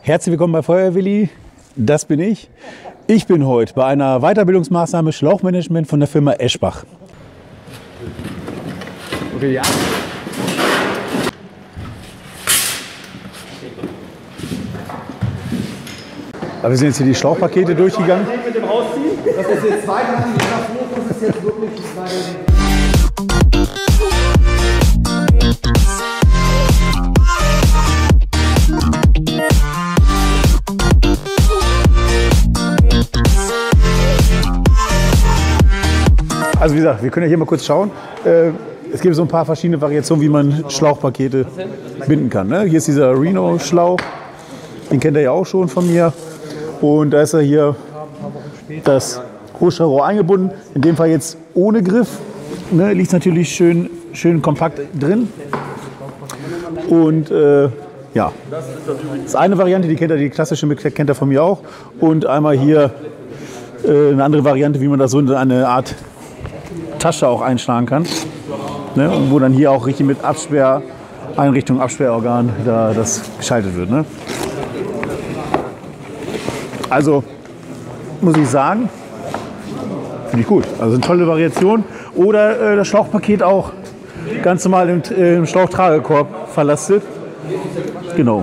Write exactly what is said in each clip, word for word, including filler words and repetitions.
Herzlich willkommen bei Feuerwilli, das bin ich. Ich bin heute bei einer Weiterbildungsmaßnahme Schlauchmanagement von der Firma Eschbach. Okay, ja. Aber wir sind jetzt hier die Schlauchpakete durchgegangen. Mit dem Rausziehen? Das ist jetzt weiterhin, der Fokus ist jetzt wirklich bei den Also wie gesagt, wir können ja hier mal kurz schauen. Äh, es gibt so ein paar verschiedene Variationen, wie man Schlauchpakete binden kann. Ne? Hier ist dieser Reno-Schlauch, den kennt ihr ja auch schon von mir. Und da ist er hier das Hochstrahlrohr eingebunden. In dem Fall jetzt ohne Griff. Ne? Liegt natürlich schön, schön kompakt drin. Und äh, ja, das ist eine Variante, die kennt ihr, die klassische kennt ihr von mir auch. Und einmal hier äh, eine andere Variante, wie man das so in eine Art Tasche auch einschlagen kann, ne? Und wo dann hier auch richtig mit Absperreinrichtung, Absperrorgan da das geschaltet wird. Ne? Also muss ich sagen, finde ich gut. Also eine tolle Variation. Oder äh, das Schlauchpaket auch ganz normal im, äh, im Schlauchtragekorb verlastet. Genau.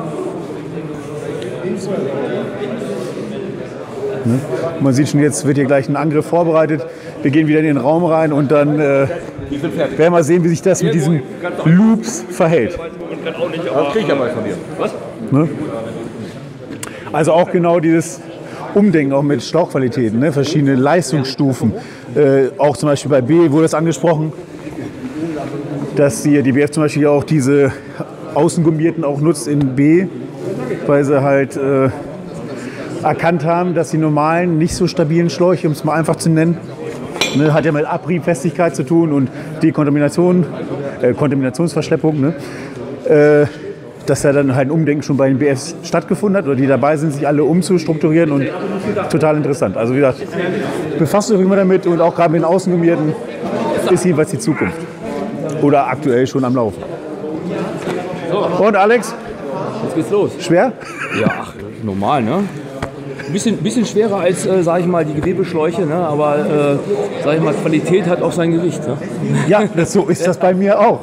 Ne? Man sieht schon, jetzt wird hier gleich ein Angriff vorbereitet. Wir gehen wieder in den Raum rein und dann äh, werden wir mal sehen, wie sich das mit diesen Loops verhält. Das kriege ich ja mal von dir. Was? Ne? Also auch genau dieses Umdenken auch mit Schlauchqualitäten, ne? Verschiedene Leistungsstufen. Äh, auch zum Beispiel bei B wurde das angesprochen, dass die, die B F zum Beispiel auch diese Außengummierten auch nutzt in B, weil sie halt äh, erkannt haben, dass die normalen, nicht so stabilen Schläuche, um es mal einfach zu nennen, ne, hat ja mit Abriebfestigkeit zu tun und Dekontamination, äh, Kontaminationsverschleppung, ne, äh, dass ja dann halt ein Umdenken schon bei den B Fs stattgefunden hat oder die dabei sind, sich alle umzustrukturieren und total interessant. Also wie gesagt, befasst euch immer damit und auch gerade mit den Außengummierten ist jeweils die Zukunft. Oder aktuell schon am Laufen. Und Alex? Jetzt geht's los. Schwer? Ja, ach, normal, ne? Ein bisschen, bisschen schwerer als, äh, sag ich mal, die Gewebeschläuche, ne? Aber, äh, sag ich mal, Qualität hat auch sein Gewicht. Ne? Ja, das, so ist das bei mir auch.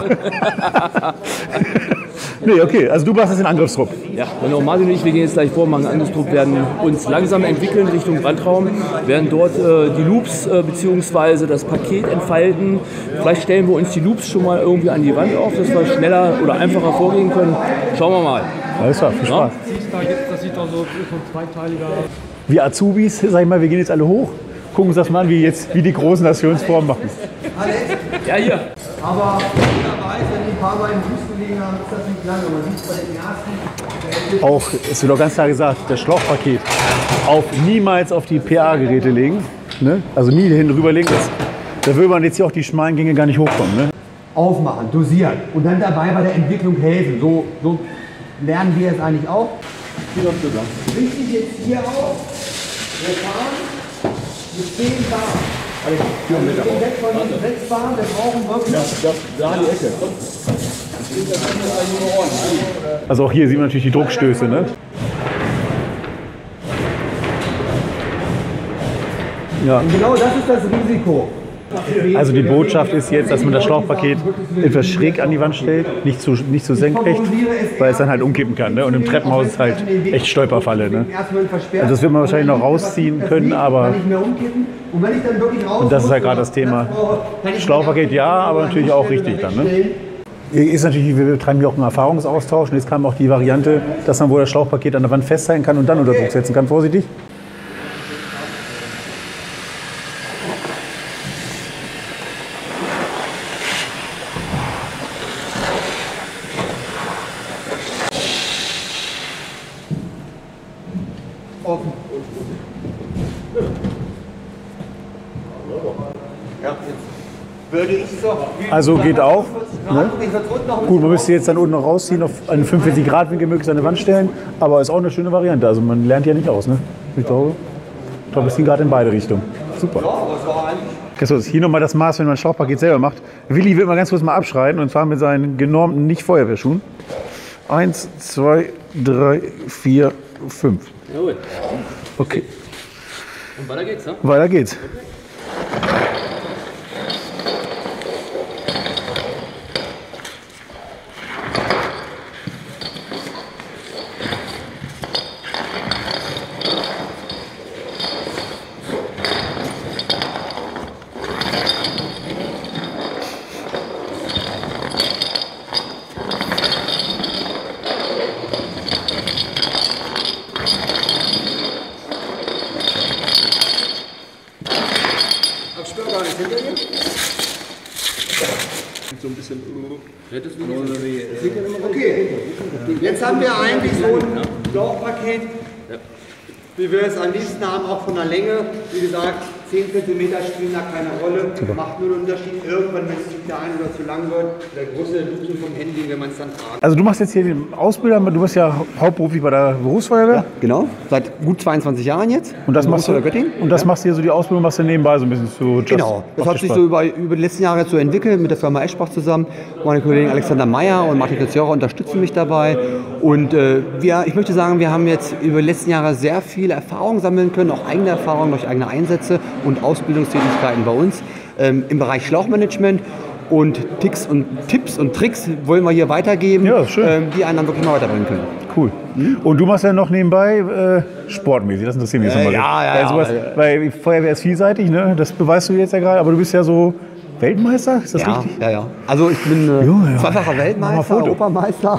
Nee, okay, also du machst jetzt den Angriffstrupp. Ja, genau, Martin und ich, wir gehen jetzt gleich vor, machen einen Angriffstrupp, werden uns langsam entwickeln Richtung Brandraum, werden dort äh, die Loops äh, bzw. das Paket entfalten. Vielleicht stellen wir uns die Loops schon mal irgendwie an die Wand auf, dass wir schneller oder einfacher vorgehen können. Schauen wir mal. Alles klar, viel Spaß. Das sieht doch so so zweiteiliger. Wir Azubis, sag ich mal, wir gehen jetzt alle hoch, gucken uns das mal an, wie, jetzt, wie die Großen das für uns vorm machen. Ja, hier. Aber wunderweise, wenn die ein paar Mal im Fuß gelegen haben, ist das nicht lange. Man sieht es bei den ersten. Auch, es wird auch ganz klar gesagt, das Schlauchpaket auf niemals auf die P A-Geräte legen. Ne? Also nie hin rüberlegen. Das, da würde man jetzt hier auch die schmalen Gänge gar nicht hochkommen. Ne? Aufmachen, dosieren und dann dabei bei der Entwicklung helfen. So, so lernen wir es eigentlich auch. Wichtig jetzt hier auch, wir fahren mit zehn Bar. Also wir gehen weg von den sechs Bahnen, wir brauchen wirklich... Da, da die Ecke. Also auch hier sieht man natürlich die Druckstöße. Ne? Ja. Und genau das ist das Risiko. Also die Botschaft ist jetzt, dass man das Schlauchpaket etwas schräg an die Wand stellt, nicht zu, nicht zu senkrecht, weil es dann halt umkippen kann. Ne? Und im Treppenhaus ist halt echt Stolperfalle. Ne? Also das wird man wahrscheinlich noch rausziehen können, aber und das ist halt gerade das Thema. Schlauchpaket ja, aber natürlich auch richtig dann. Ne? Ist natürlich, wir betreiben hier auch einen Erfahrungsaustausch und jetzt kam auch die Variante, dass man wohl das Schlauchpaket an der Wand festhalten kann und dann unter Druck setzen kann. Vorsichtig. Offen. Ja, würde ich so. Also geht auch. Ne? Gut, man müsste jetzt dann unten noch rausziehen, auf einen fünfundvierzig Grad Winkel möglichst an die Wand stellen, aber ist auch eine schöne Variante. Also man lernt ja nicht aus. Ne? Ich glaube, ich glaube, es ging gerade in beide Richtungen. Super. So, hier nochmal das Maß, wenn man ein Schlauchpaket selber macht. Willi will mal ganz kurz mal abschreiten und zwar mit seinen genormten Nicht-Feuerwehrschuhen. Eins, zwei, drei, vier, fünf. Jawohl. Okay, Und weiter geht's, ne? weiter geht's. Okay, jetzt haben wir eigentlich so ein Schlauchpaket, wie wir es am liebsten haben, auch von der Länge. Wie gesagt, zehn Zentimeter spielen da keine Rolle, macht nur einen Unterschied irgendwann, wenn es zu klein oder zu lang wird, der große Nutzen vom Handling, wenn man es dann tragt. Also du machst jetzt hier den Ausbilder, du bist ja hauptberuflich bei der Berufsfeuerwehr. Ja, genau, seit gut zweiundzwanzig Jahren jetzt. Und das machst du Göttingen. Und das Ja. machst du hier so die Ausbildung, machst du nebenbei so ein bisschen zu just, Genau, das macht hat dir sich Spaß. so über, über die letzten Jahre so entwickelt mit der Firma Eschbach zusammen. Meine Kollegen Alexander Meyer und Martin Kretschera unterstützen mich dabei. Und äh, wir, ich möchte sagen, wir haben jetzt über die letzten Jahre sehr viel Erfahrung sammeln können, auch eigene Erfahrungen durch eigene Einsätze und Ausbildungstätigkeiten bei uns ähm, im Bereich Schlauchmanagement. Und Ticks und Tipps und Tricks wollen wir hier weitergeben, Ja, schön. ähm, die einen dann wirklich mal weiterbringen können. Cool. Und du machst ja noch nebenbei äh, sportmäßig, das interessiert mich jetzt Äh, nochmal. ja, ja, Weil ja, sowas, ja. weil Feuerwehr ist vielseitig, ne? Das beweist du jetzt ja gerade, aber du bist ja so Weltmeister, ist das Ja, richtig? ja, ja. Also ich bin äh, Junge, ja. zweifacher Mach mal Weltmeister, Foto. Europameister.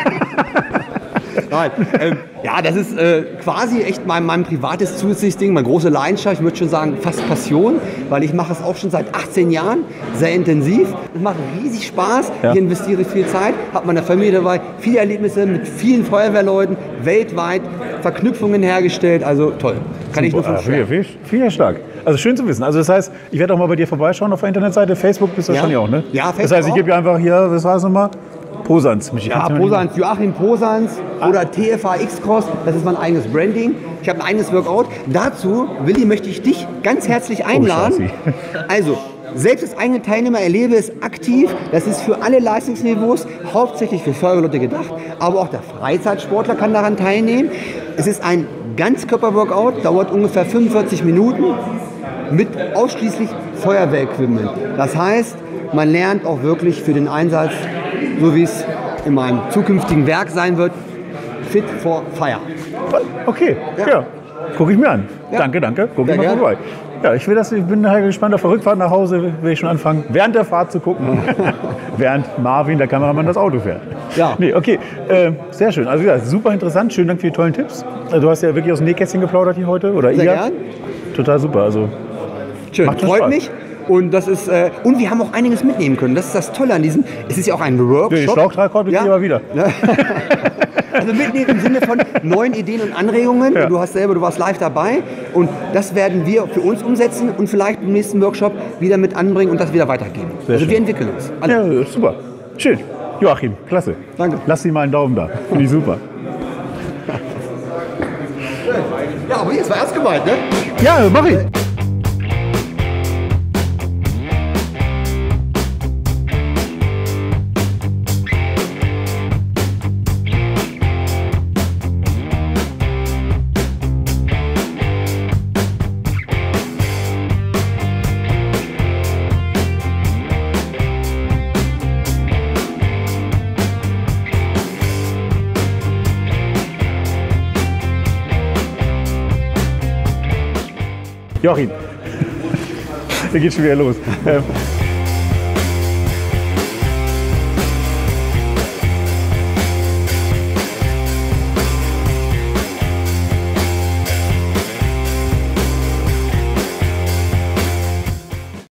Nein, ähm, ja, das ist äh, quasi echt mein, mein privates zusätzliches Ding, meine große Leidenschaft, ich würde schon sagen fast Passion, weil ich mache es auch schon seit achtzehn Jahren, sehr intensiv. Es macht riesig Spaß, Ja. ich investiere viel Zeit, habe meine Familie dabei, viele Erlebnisse mit vielen Feuerwehrleuten, weltweit, Verknüpfungen hergestellt, also toll. Kann ich nur Ah, von viel, viel, viel stark. Also schön zu wissen. Also das heißt, ich werde auch mal bei dir vorbeischauen auf der Internetseite. Facebook bist du Ja. wahrscheinlich auch, ne? Ja, Das Facebook heißt, ich auch. gebe dir einfach hier, was war es nochmal? Posans. Mich Ja, kannst du mir Posans, Joachim Posans oder T F A X-Cross, das ist mein eigenes Branding. Ich habe ein eigenes Workout. Dazu, Willi, möchte ich dich ganz herzlich einladen. Also, selbst als eigene Teilnehmer erlebe es aktiv. Das ist für alle Leistungsniveaus, hauptsächlich für Feuerwehrleute gedacht, aber auch der Freizeitsportler kann daran teilnehmen. Es ist ein Ganzkörper-Workout, dauert ungefähr fünfundvierzig Minuten mit ausschließlich Feuerwehrequipment. Das heißt, man lernt auch wirklich für den Einsatz, so wie es in meinem zukünftigen Werk sein wird, fit for fire. Okay, ja. Ja. Gucke ich mir an. Ja. Danke, danke. Guck Sehr ich mal gerne. vorbei. Ja, ich, will das, ich bin nachher gespannt. Auf der Rückfahrt nach Hause will ich schon anfangen, während der Fahrt zu gucken. Während Marvin, der Kameramann, das Auto fährt. Ja. Nee, okay. Äh, sehr schön. Also ja, super interessant. Schönen Dank für die tollen Tipps. Also, du hast ja wirklich aus dem Nähkästchen geplaudert hier heute. Oder Sehr ihr. gern. Total super. Also Schön, Macht schon freut Spaß. mich. Und, das ist, äh, und wir haben auch einiges mitnehmen können. Das ist das Tolle an diesem. Es ist ja auch ein Workshop. den Schlauchtrag heute Ja. aber wieder. Also mitnehmen im Sinne von neuen Ideen und Anregungen. Ja. Du hast selber, du warst live dabei. Und das werden wir für uns umsetzen und vielleicht im nächsten Workshop wieder mit anbringen und das wieder weitergeben. Sehr also schön. wir entwickeln uns. Alle. Ja, super. Schön. Joachim, klasse. Danke. Lass ihm mal einen Daumen da. Finde ich super. Ja, aber jetzt war ernst gemeint, ne? Ja, mach ich. Joachim, hier geht schon wieder los. Ähm,